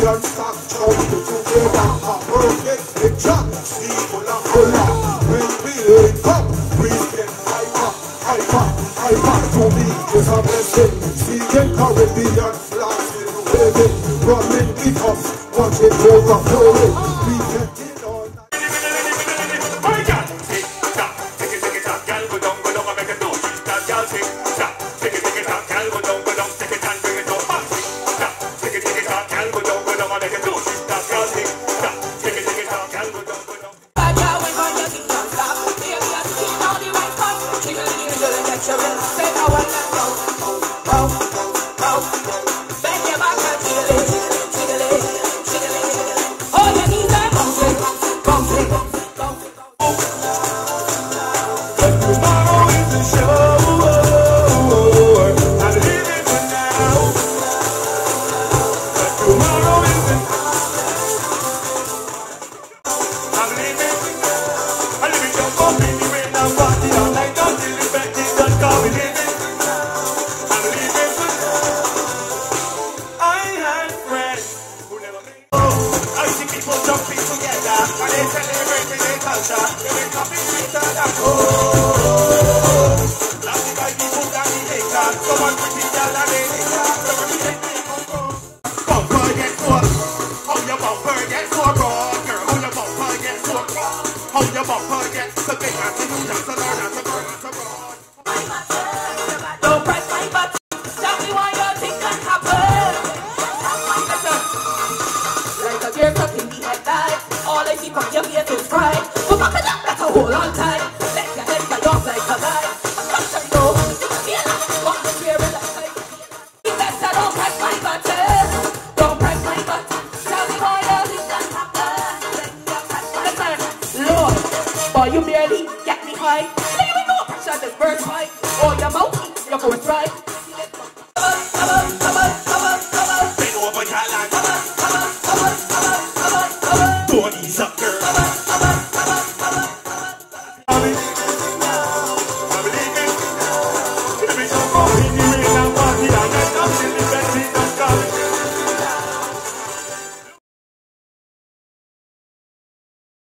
and stop, show me together a perfect picture. See, hola, when we link up, we get hyper, to me is a blessing. See, the Caribbean flags in waving, running it up, watch it overflowing. We get it all night. You barely get me high. Leaving no pressure, this bird's high. Oh, your mouth, your voice right. Bend over, Caroline. Don't ease up, girl. I'm leaving. Let me go.